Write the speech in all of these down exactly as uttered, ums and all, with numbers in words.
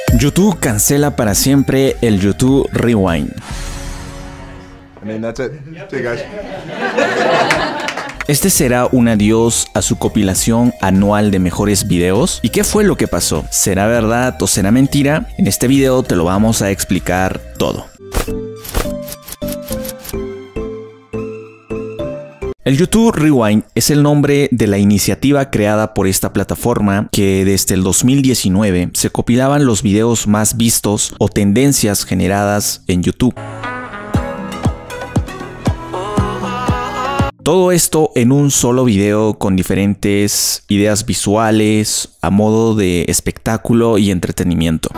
YouTube cancela para siempre el YouTube Rewind. I mean, that's it. See you guys. Este será un adiós a su compilación anual de mejores videos. ¿Y qué fue lo que pasó? ¿Será verdad o será mentira? En este video te lo vamos a explicar todo. El YouTube Rewind es el nombre de la iniciativa creada por esta plataforma que desde el dos mil diecinueve se compilaban los videos más vistos o tendencias generadas en YouTube. Todo esto en un solo video con diferentes ideas visuales a modo de espectáculo y entretenimiento.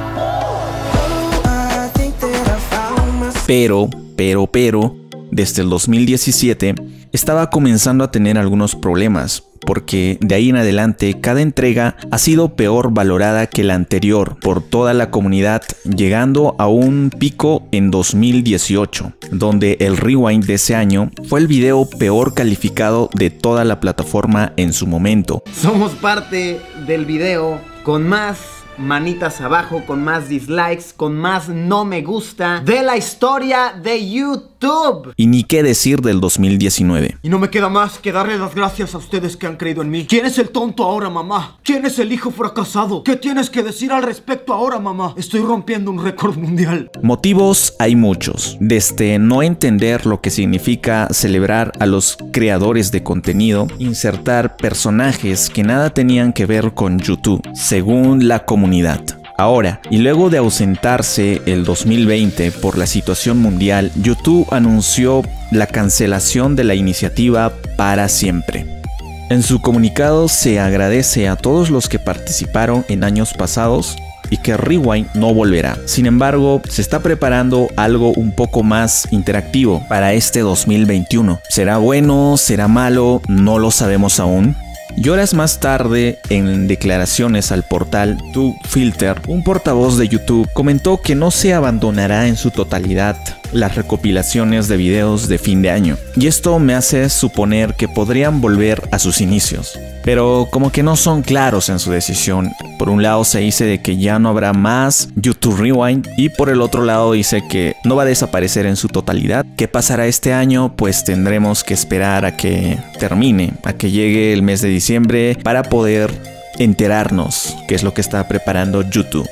Pero, pero, pero, desde el dos mil diecisiete estaba comenzando a tener algunos problemas, porque de ahí en adelante cada entrega ha sido peor valorada que la anterior por toda la comunidad, llegando a un pico en dos mil dieciocho, donde el Rewind de ese año fue el video peor calificado de toda la plataforma en su momento. Somos parte del video con más manitas abajo, con más dislikes, con más no me gusta de la historia de YouTube. Y ni qué decir del dos mil diecinueve. Y no me queda más que darle las gracias a ustedes que han creído en mí. ¿Quién es el tonto ahora, mamá? ¿Quién es el hijo fracasado? ¿Qué tienes que decir al respecto ahora, mamá? Estoy rompiendo un récord mundial. Motivos hay muchos, desde no entender lo que significa celebrar a los creadores de contenido, insertar personajes que nada tenían que ver con YouTube, según la comunidad. Ahora, y luego de ausentarse el dos mil veinte por la situación mundial, YouTube anunció la cancelación de la iniciativa para siempre. En su comunicado se agradece a todos los que participaron en años pasados y que Rewind no volverá. Sin embargo, se está preparando algo un poco más interactivo para este dos mil veintiuno. ¿Será bueno? ¿Será malo? No lo sabemos aún. Y horas más tarde, en declaraciones al portal TubeFilter, un portavoz de YouTube comentó que no se abandonará en su totalidad las recopilaciones de videos de fin de año. Y esto me hace suponer que podrían volver a sus inicios. Pero como que no son claros en su decisión. Por un lado se dice de que ya no habrá más YouTube Rewind y por el otro lado dice que no va a desaparecer en su totalidad. ¿Qué pasará este año? Pues tendremos que esperar a que termine, a que llegue el mes de diciembre para poder enterarnos qué es lo que está preparando YouTube.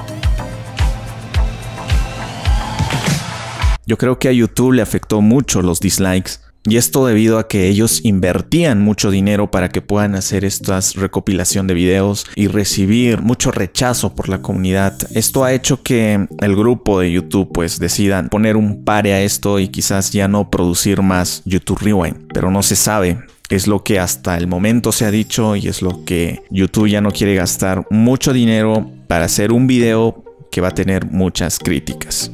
Yo creo que a YouTube le afectó mucho los dislikes. Y esto debido a que ellos invertían mucho dinero para que puedan hacer estas recopilación de videos y recibir mucho rechazo por la comunidad. Esto ha hecho que el grupo de YouTube pues decidan poner un pare a esto y quizás ya no producir más YouTube Rewind. Pero no se sabe. Es lo que hasta el momento se ha dicho y es lo que YouTube ya no quiere gastar mucho dinero para hacer un video que va a tener muchas críticas.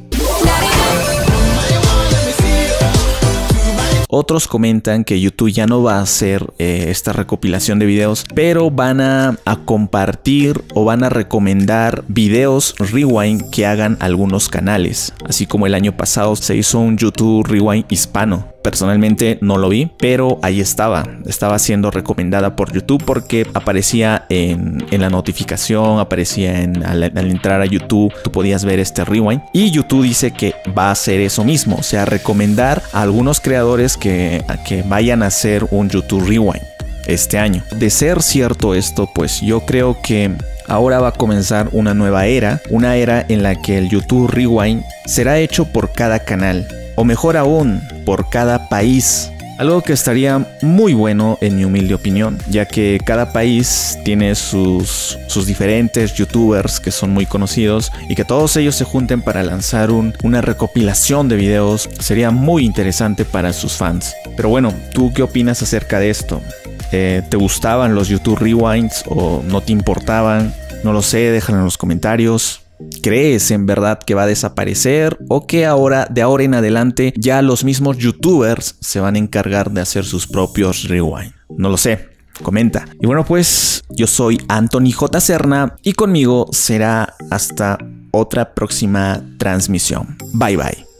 Otros comentan que YouTube ya no va a hacer eh, esta recopilación de videos, pero van a, a compartir o van a recomendar videos Rewind que hagan algunos canales. Así como el año pasado se hizo un YouTube Rewind hispano. Personalmente no lo vi, pero ahí estaba. Estaba siendo recomendada por YouTube porque aparecía en, en la notificación, aparecía en, al, al entrar a YouTube, tú podías ver este Rewind. Y YouTube dice que va a hacer eso mismo, o sea, recomendar a algunos creadores que, a que vayan a hacer un YouTube Rewind este año. De ser cierto esto, pues yo creo que ahora va a comenzar una nueva era, una era en la que el YouTube Rewind será hecho por cada canal. O mejor aún, por cada país. Algo que estaría muy bueno en mi humilde opinión, ya que cada país tiene sus, sus diferentes youtubers que son muy conocidos y que todos ellos se junten para lanzar un, una recopilación de videos sería muy interesante para sus fans. Pero bueno, ¿tú qué opinas acerca de esto? Eh, ¿Te gustaban los YouTube Rewinds o no te importaban? No lo sé, déjalo en los comentarios. ¿Crees en verdad que va a desaparecer o que ahora, de ahora en adelante, ya los mismos youtubers se van a encargar de hacer sus propios rewind? No lo sé, comenta. Y bueno, pues yo soy Anthony J. Serna y conmigo será hasta otra próxima transmisión. Bye bye.